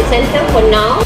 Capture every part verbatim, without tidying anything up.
center for now.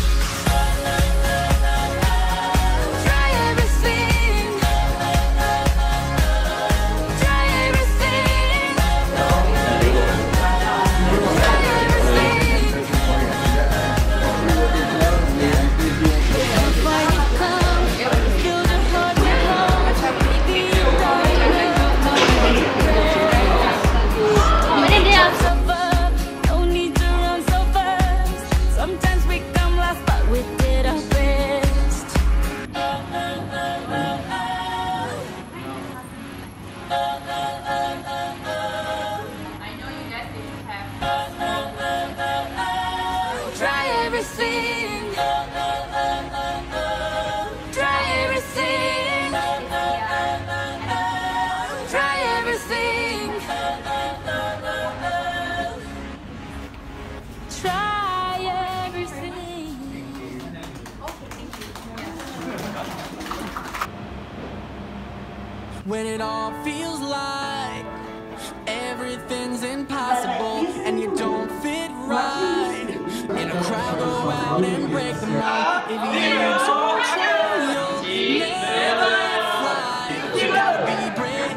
When it all feels like everything's impossible and you don't fit right in a crowd, go out and break them all. If you don't try, you'll never fly. You gotta be brave.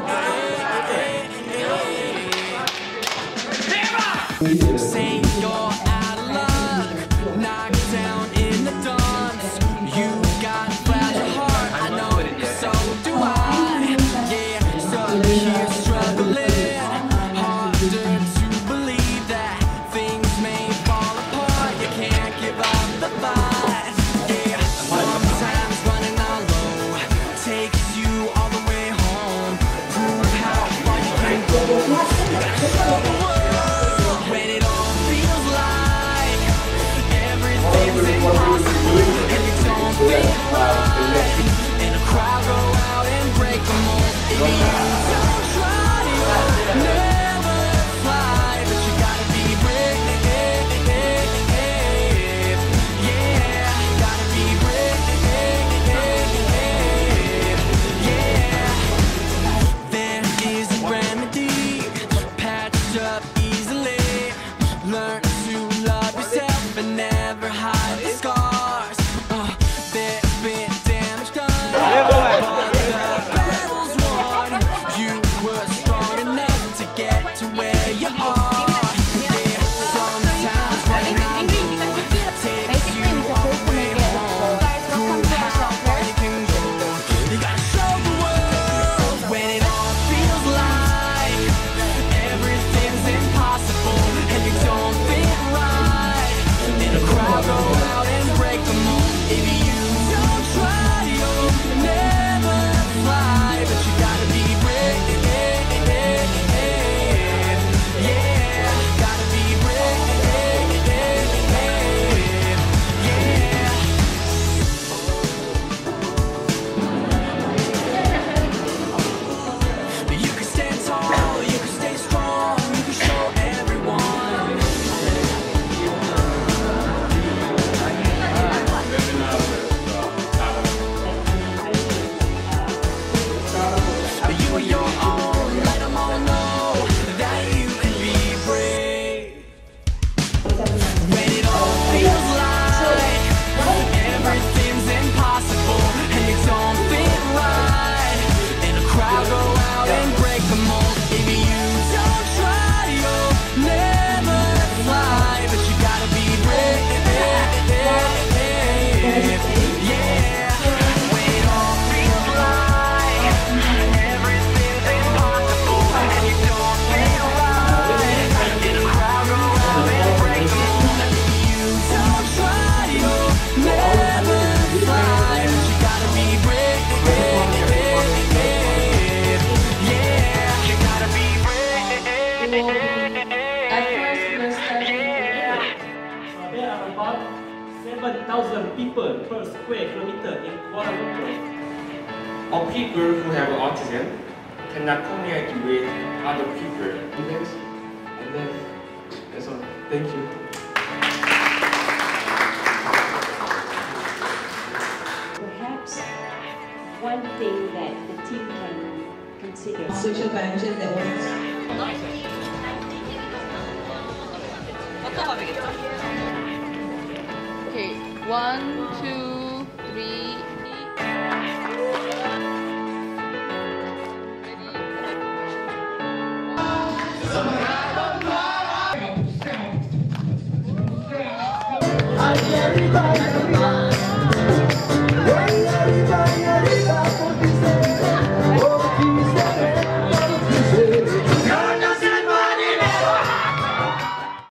Say you're out of luck, knocked down in the dumps. You got a fragile heart, I know, so do I. You're struggling, harder to believe that things may fall apart. You can't give up the fight. Yeah, sometimes running on low takes you all the way home. Prove how far you can go. You gotta show the world when it all feels like everything's impossible and you don't fit right. In a crowd, go out and break the mold. If you don't try, you'll never fly. But you gotta be brave. Yeah, gotta be brave. Yeah, there is a remedy, patched up easily. Learn to love yourself and never hide the scars. Uh, there's been damage done. seven thousand people per square kilometer in Kuala Lumpur. Or people who have autism cannot communicate with other people. Thanks. And then that's all. Thank you. Perhaps one thing that the team can consider. Social financial development. Okay, one, two, three. Everybody